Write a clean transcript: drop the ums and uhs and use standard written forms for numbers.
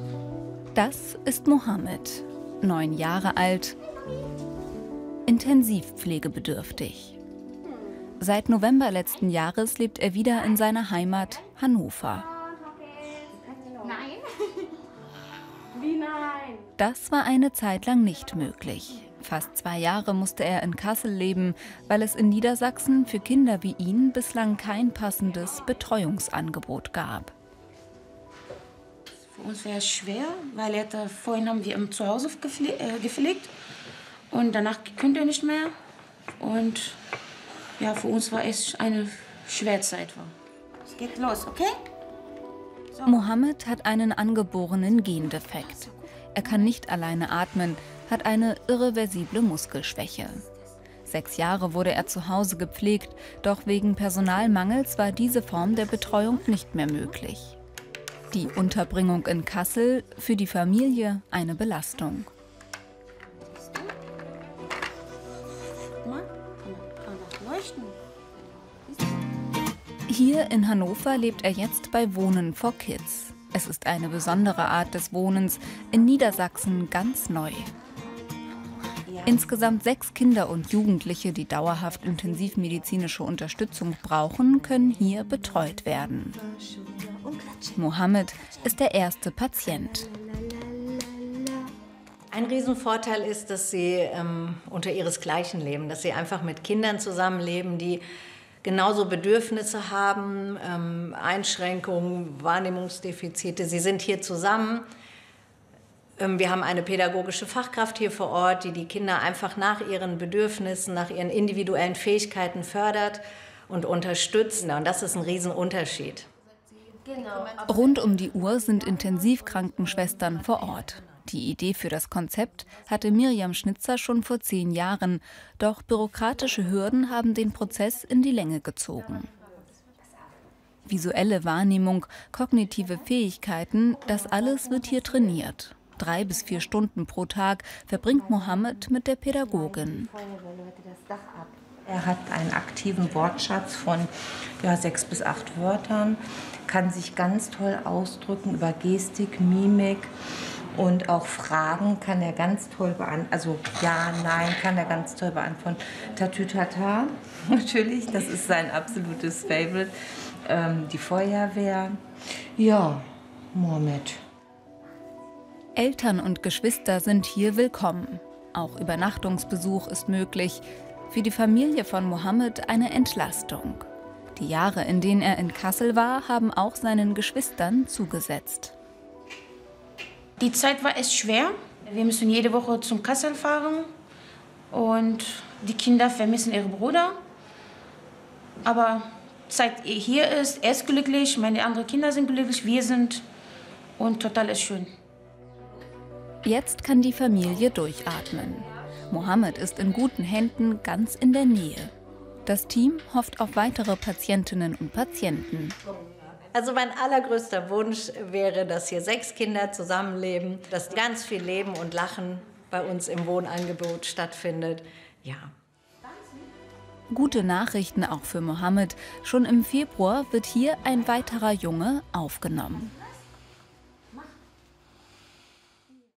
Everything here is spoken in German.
Das ist Mohammed, 9 Jahre alt, intensivpflegebedürftig. Seit November letzten Jahres lebt er wieder in seiner Heimat Hannover. Wie nein? Das war eine Zeit lang nicht möglich. Fast 2 Jahre musste er in Kassel leben, weil es in Niedersachsen für Kinder wie ihn bislang kein passendes Betreuungsangebot gab. Für uns wäre es schwer, weil vorhin haben wir im Zuhause gepflegt und danach konnte er nicht mehr. Und ja, für uns war es eine Schwerzeit. Es geht los, okay? So. Mohammed hat einen angeborenen Gendefekt. Er kann nicht alleine atmen, hat eine irreversible Muskelschwäche. 6 Jahre wurde er zu Hause gepflegt, doch wegen Personalmangels war diese Form der Betreuung nicht mehr möglich. Die Unterbringung in Kassel für die Familie eine Belastung. Hier in Hannover lebt er jetzt bei Wohnen for Kids. Es ist eine besondere Art des Wohnens, in Niedersachsen ganz neu. Insgesamt 6 Kinder und Jugendliche, die dauerhaft intensivmedizinische Unterstützung brauchen, können hier betreut werden. Mohammed ist der erste Patient. Ein Riesenvorteil ist, dass sie unter ihresgleichen leben, dass sie einfach mit Kindern zusammenleben, die genauso Bedürfnisse haben, Einschränkungen, Wahrnehmungsdefizite. Sie sind hier zusammen. Wir haben eine pädagogische Fachkraft hier vor Ort, die die Kinder einfach nach ihren Bedürfnissen, nach ihren individuellen Fähigkeiten fördert und unterstützt. Und das ist ein Riesenunterschied. Rund um die Uhr sind Intensivkrankenschwestern vor Ort. Die Idee für das Konzept hatte Miriam Schnitzer schon vor 10 Jahren. Doch bürokratische Hürden haben den Prozess in die Länge gezogen. Visuelle Wahrnehmung, kognitive Fähigkeiten, das alles wird hier trainiert. 3 bis 4 Stunden pro Tag verbringt Mohammed mit der Pädagogin. Er hat einen aktiven Wortschatz von 6 bis 8 Wörtern, kann sich ganz toll ausdrücken über Gestik, Mimik und auch Fragen kann er ganz toll beantworten. Also ja, nein, kann er ganz toll beantworten. Tatütata, natürlich, das ist sein absolutes Favorite. Die Feuerwehr. Ja, Mohammed. Eltern und Geschwister sind hier willkommen. Auch Übernachtungsbesuch ist möglich. Für die Familie von Mohammed eine Entlastung. Die Jahre, in denen er in Kassel war, haben auch seinen Geschwistern zugesetzt. Die Zeit war echt schwer. Wir müssen jede Woche zum Kassel fahren und die Kinder vermissen ihren Bruder. Aber seit er hier ist, er ist glücklich, meine anderen Kinder sind glücklich, wir sind und total ist schön. Jetzt kann die Familie durchatmen. Mohammed ist in guten Händen, ganz in der Nähe. Das Team hofft auf weitere Patientinnen und Patienten. Also mein allergrößter Wunsch wäre, dass hier 6 Kinder zusammenleben, dass ganz viel Leben und Lachen bei uns im Wohnangebot stattfindet. Ja. Gute Nachrichten auch für Mohammed. Schon im Februar wird hier ein weiterer Junge aufgenommen.